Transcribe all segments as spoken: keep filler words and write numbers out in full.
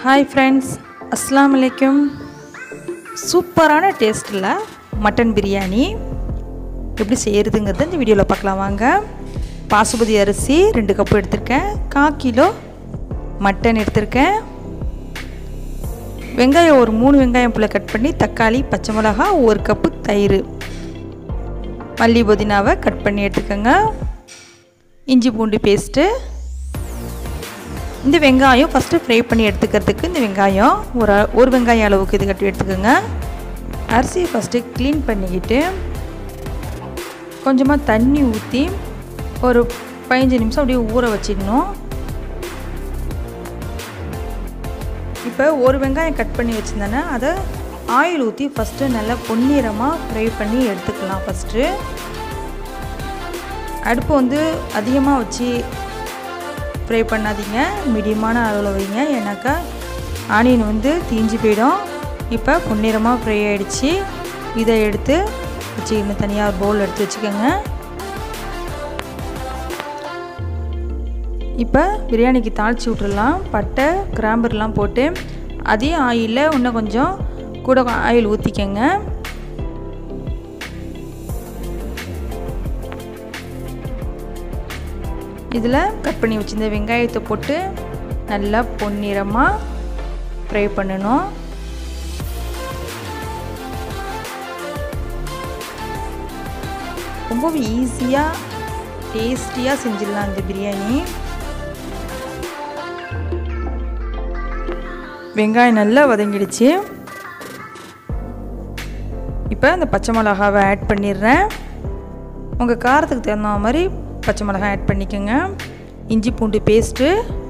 Hi friends, Assalamu alaikum. சூப்பரான டேஸ்ட்ல mutton biryani எப்படி செய்யறதுங்கறத இந்த வீடியோல பார்க்கலாம் வாங்க. பாசுமதி அரிசி ரெண்டு கப் எடுத்துர்க்கேன். கால் கிலோ மட்டன் எடுத்துர்க்கேன். வெங்காயம் ஒரு மூணு வெங்காயம் புள்ள கட் பண்ணி, தக்காளி, பச்சை மிளகாய், ஒரு கப் தயிர், மல்லி புதினாவை கட் பண்ணி எடுத்துக்கங்க. இஞ்சி பூண்டு பேஸ்ட். இந்த வெங்காயம் ஃபஸ்ட்டு ஃப்ரை பண்ணி எடுத்துக்கிறதுக்கு இந்த வெங்காயம் ஒரு ஒரு வெங்காயம் அளவுக்கு இது கட்டி எடுத்துக்கோங்க. அரிசியை ஃபஸ்ட்டு க்ளீன் பண்ணிக்கிட்டு கொஞ்சமாக தண்ணி ஊற்றி ஒரு பதினஞ்சு நிமிஷம் அப்படியே ஊற வச்சிடணும். இப்போ ஒரு வெங்காயம் கட் பண்ணி வச்சுருந்தேன்னா அதை ஆயில் ஊற்றி ஃபஸ்ட்டு நல்லா பொன்னிறமாக ஃப்ரை பண்ணி எடுத்துக்கலாம். ஃபஸ்ட்டு அடுப்பு வந்து அதிகமாக வச்சு ஃப்ரை பண்ணாதீங்க, மீடியமான அளவில் வைங்க, ஏன்னாக்கா ஆனியன் வந்து தீஞ்சு போயிடும். இப்போ பொன்னிறமாக ஃப்ரை ஆகிடுச்சு. இதை எடுத்து வச்சுக்கணும், தனியாக ஒரு பவுல் எடுத்து வச்சுக்கோங்க. இப்போ பிரியாணிக்கு தாளித்து விட்டுடலாம். பட்டை கிராம்புலாம் போட்டு அதே ஆயிலில் இன்னும் கொஞ்சம் கூட ஆயில் ஊற்றிக்கங்க. இதில் கட் பண்ணி வச்சுருந்த வெங்காயத்தை போட்டு நல்லா பொன்னிறமாக ஃப்ரை பண்ணணும். ரொம்பவே ஈஸியாக டேஸ்டியாக செஞ்சிடலாம் இந்த பிரியாணி. வெங்காயம் நல்லா வதங்கிடுச்சு. இப்போ இந்த பச்சை மிளகாவை ஆட் பண்ணிடுறேன். உங்கள் காரத்துக்கு தகுந்த மாதிரி பச்சை மிளகாய் ஆட் பண்ணிக்கோங்க. இஞ்சி பூண்டு பேஸ்ட்டு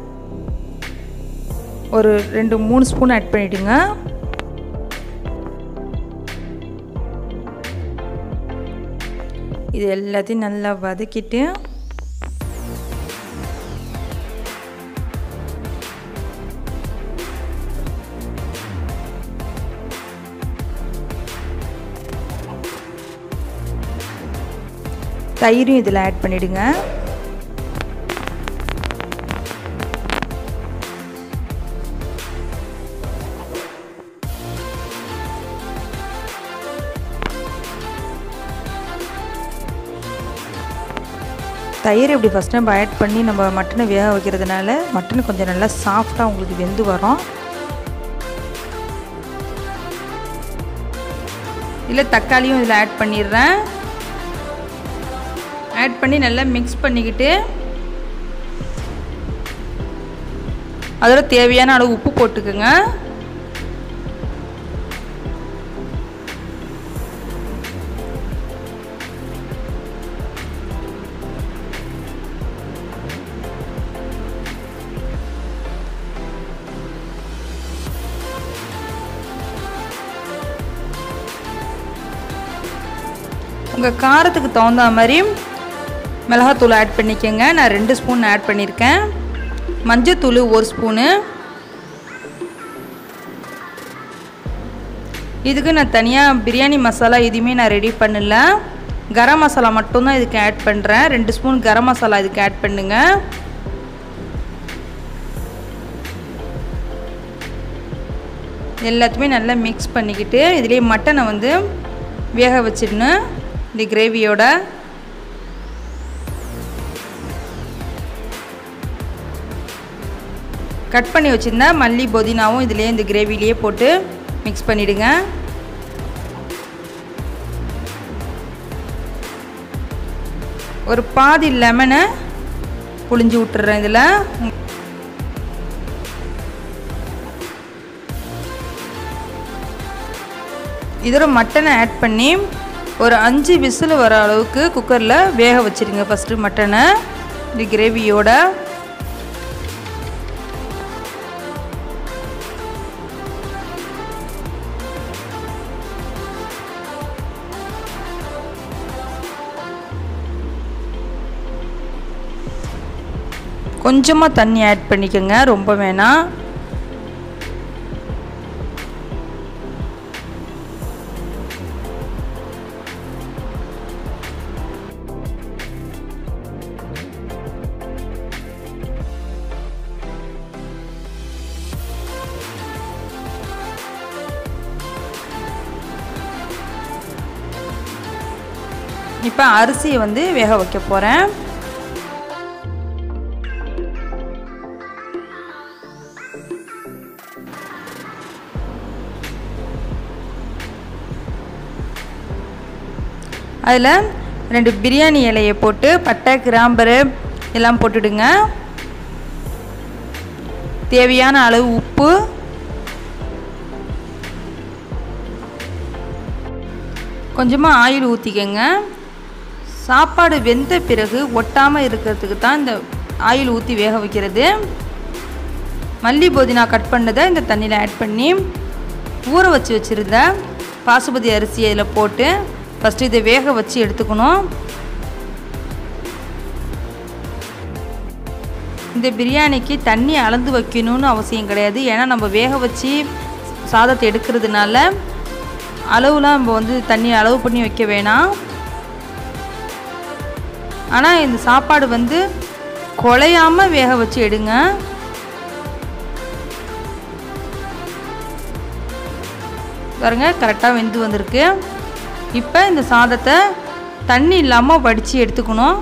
ஒரு ரெண்டு மூணு ஸ்பூன் ஆட் பண்ணிவிடுங்க. இது எல்லாத்தையும் நல்லா வதக்கிட்டு தயிரும் இதில் ஆட் பண்ணிவிடுங்க. தயிர் இப்படி ஃபஸ்ட் டைம் ஆட் பண்ணி நம்ம மட்டனை வேக வைக்கிறதுனால மட்டன் கொஞ்சம் நல்லா சாஃப்டாக உங்களுக்கு வெந்து வரும். இல்லை தக்காளியும் இதில் ஆட் பண்ணிடுறேன். ஆட் பண்ணி நல்லா மிக்ஸ் பண்ணிக்கிட்டு அதோட தேவையான அளவு உப்பு போட்டுக்குங்க. உங்கள் காரத்துக்கு தகுந்த மாதிரி மிளகாத்தூள் ஆட் பண்ணிக்கோங்க. நான் ரெண்டு ஸ்பூன் ஆட் பண்ணியிருக்கேன். மஞ்சத்தூள் ஒரு ஸ்பூனு. இதுக்கு நான் தனியாக பிரியாணி மசாலா எதுவுமே நான் ரெடி பண்ணல. கரம் மசாலா மட்டும்தான் இதுக்கு ஆட் பண்ணுறேன். ரெண்டு ஸ்பூன் கரம் மசாலா இதுக்கு ஆட் பண்ணுங்க. எல்லாத்தையுமே நல்லா மிக்ஸ் பண்ணிக்கிட்டு இதுலேயே மட்டனை வந்து வேக வச்சிடணும். இந்த கிரேவியோட கட் பண்ணி வச்சுருந்தா மல்லி புதினாவும் இதிலே இந்த கிரேவிலேயே போட்டு மிக்ஸ் பண்ணிவிடுங்க. ஒரு பாதி லெமனை புழிஞ்சு விட்டுறேன். இதில் இதோட மட்டனை ஆட் பண்ணி ஒரு அஞ்சு விசில் வர அளவுக்கு குக்கரில் வேக வச்சுருங்க. ஃபஸ்ட்டு மட்டனை இந்த கிரேவியோட கொஞ்சமாக தண்ணி ஆட் பண்ணிக்கோங்க, ரொம்ப வேணாம். இப்போ அரிசியை வந்து வேக வைக்க போகிறேன். அதில் ரெண்டு பிரியாணி இலையை போட்டு பட்டை கிராம்பு எல்லாம் போட்டுடுங்க. தேவையான அளவு உப்பு, கொஞ்சமாக ஆயில் ஊற்றிக்கங்க. சாப்பாடு வெந்த பிறகு ஒட்டாமல் இருக்கிறதுக்கு தான் இந்த ஆயில் ஊற்றி வேக வைக்கிறது. மல்லி புதினா கட் பண்ணதை இந்த தண்ணியில் ஆட் பண்ணி ஊற வச்சு வச்சுருந்த பாசுபதி அரிசியை இதில் போட்டு ஃபஸ்ட்டு இதை வேக வச்சு எடுத்துக்கணும். இந்த பிரியாணிக்கு தண்ணி அளந்து வைக்கணும்னு அவசியம் கிடையாது. ஏன்னா நம்ம வேக வச்சு சாதத்தை எடுக்கிறதுனால அளவுலாம் நம்ம வந்து தண்ணி அளவு பண்ணி வைக்க வேணாம். ஆனால் இந்த சாப்பாடு வந்து குழையாமல் வேக வச்சு எடுங்க. பாருங்க, கரெக்டாக வெந்து வந்திருக்கு. இப்போ இந்த சாதத்தை தண்ணி இல்லாமல் வடித்து எடுத்துக்கணும்.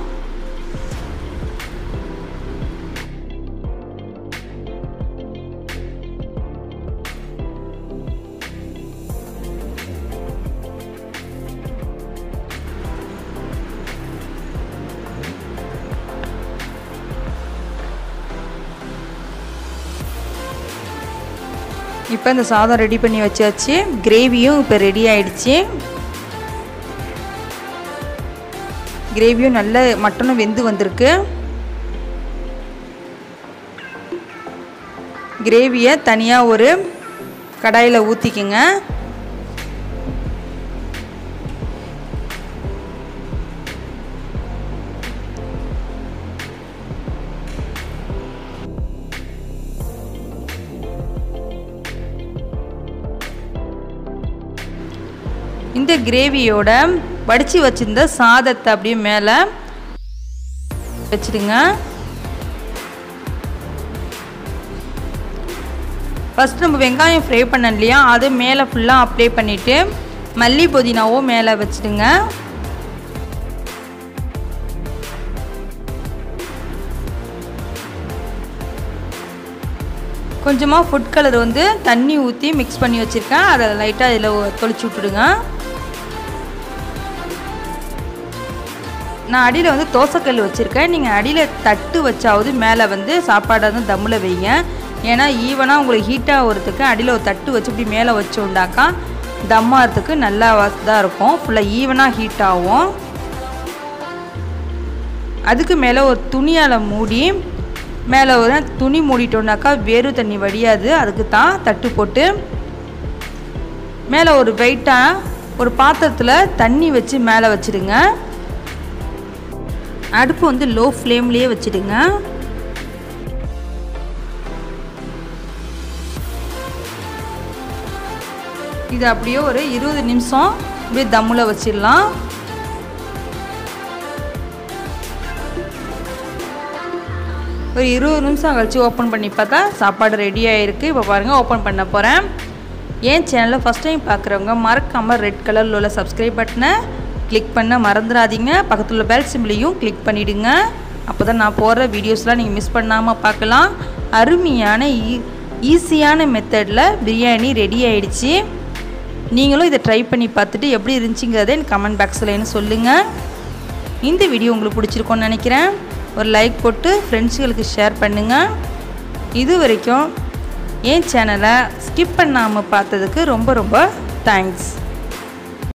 இப்போ இந்த சாதம் ரெடி பண்ணி வச்சாச்சு. கிரேவியும் இப்போ ரெடி ஆயிடுச்சு. கிரேவியும் நல்ல மட்டனும் வெந்து வந்திருக்கு. கிரேவியை தனியாக ஒரு கடாயில் ஊற்றிக்குங்க. இந்த கிரேவியோட வடித்து வச்சிருந்த சாதத்தை அப்படியே மேலே வச்சிடுங்க. ஃபஸ்ட் நம்ம வெங்காயம் ஃப்ரை பண்ண இல்லையா, அது மேலே ஃபுல்லாக அப்ளை பண்ணிவிட்டு மல்லி புதினாவும் மேலே வச்சிடுங்க. கொஞ்சமாக ஃபுட் கலர் வந்து தண்ணி ஊற்றி மிக்ஸ் பண்ணி வச்சுருக்கேன். அதை லைட்டாக இதில் தொளிச்சு விட்டுடுங்க. நான் அடியில் வந்து தோசைக்கல் வச்சுருக்கேன். நீங்கள் அடியில் தட்டு வச்சாவது மேலே வந்து சாப்பாடை வந்து தம்மில் வைங்க. ஏன்னா ஈவனாக உங்களுக்கு ஹீட்டாக வரதுக்கு அடியில் ஒரு தட்டு வச்சு இப்படி மேலே வச்சோண்டாக்கா தம்மாகிறதுக்கு நல்லா தான் இருக்கும். ஃபுல்லாக ஈவனாக ஹீட் ஆகும். அதுக்கு மேலே ஒரு துணியால் மூடி மேலே ஒரு துணி மூடிட்டோம்னாக்கா வேறு தண்ணி வடியாது. அதுக்கு தான் தட்டு போட்டு மேலே ஒரு வெயிட்டாக ஒரு பாத்திரத்தில் தண்ணி வச்சு மேலே வச்சுடுங்க. அடுப்பு வந்து லோ ஃப்ளேம்லேயே வச்சுடுங்க. இது அப்படியே ஒரு இருபது நிமிஷம் அப்படியே தம்மில் வச்சிடலாம். ஒரு இருபது நிமிஷம் கழிச்சு ஓப்பன் பண்ணி பார்த்தா சாப்பாடு ரெடி ஆகிருக்கு. இப்போ பாருங்கள், ஓப்பன் பண்ண போகிறேன். என் சேனலில் ஃபஸ்ட் டைம் பார்க்குறவங்க மறக்காமல் ரெட் கலரில் உள்ள சப்ஸ்கிரைப் பட்டனை கிளிக் பண்ண மறந்துடாதீங்க. பக்கத்தில் உள்ள பெல் சிம்பிளையும் கிளிக் பண்ணிவிடுங்க. அப்போ தான் நான் போடுற வீடியோஸ்லாம் நீங்கள் மிஸ் பண்ணாமல் பார்க்கலாம். அருமையான ஈ ஈஸியான மெத்தடில் பிரியாணி ரெடி ஆகிடுச்சு. நீங்களும் இதை ட்ரை பண்ணி பார்த்துட்டு எப்படி இருந்துச்சுங்கிறத எனக்கு கமெண்ட் பாக்ஸில் என்ன சொல்லுங்கள். இந்த வீடியோ உங்களுக்கு பிடிச்சிருக்கோன்னு நினைக்கிறேன். ஒரு லைக் போட்டு ஃப்ரெண்ட்ஸுகளுக்கு ஷேர் பண்ணுங்கள். இது வரைக்கும் என் சேனலை ஸ்கிப் பண்ணாமல் பார்த்ததுக்கு ரொம்ப ரொம்ப தேங்க்ஸ்.